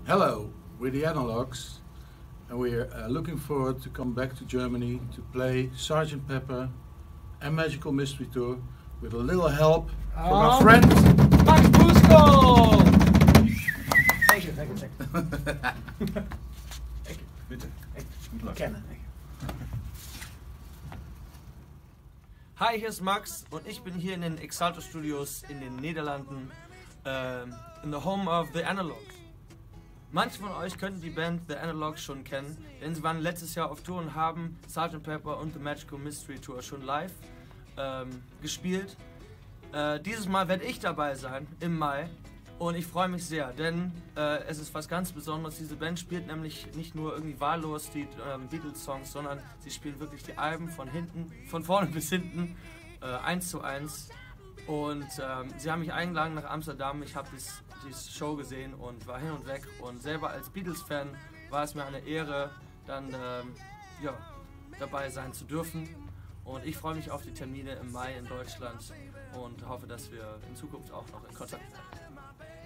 Hello, we're the Analogs, and we're looking forward to come back to Germany to play Sergeant Pepper and Magical Mystery Tour with a little help from our friend Max Busko! Thank you, thank you, thank you. Thank you. Bitte. Good luck. Gerne. Hi, hier ist Max und ich bin hier in den Exalto Studios in den Niederlanden, in the home of The Analogs. Manche von euch könnten die Band The Analogs schon kennen, denn sie waren letztes Jahr auf Tour und haben Sgt. Pepper und The Magical Mystery Tour schon live gespielt. Dieses Mal werde ich dabei sein, im Mai, und ich freue mich sehr, denn es ist was ganz Besonderes. Diese Band spielt nämlich nicht nur irgendwie wahllos die Beatles-Songs, sondern sie spielen wirklich die Alben von vorne bis hinten, 1:1. Und sie haben mich eingeladen nach Amsterdam. Ich habe diese Show gesehen und war hin und weg. Und selber als Beatles-Fan war es mir eine Ehre, dann dabei sein zu dürfen. Und ich freue mich auf die Termine im Mai in Deutschland und hoffe, dass wir in Zukunft auch noch in Kontakt bleiben.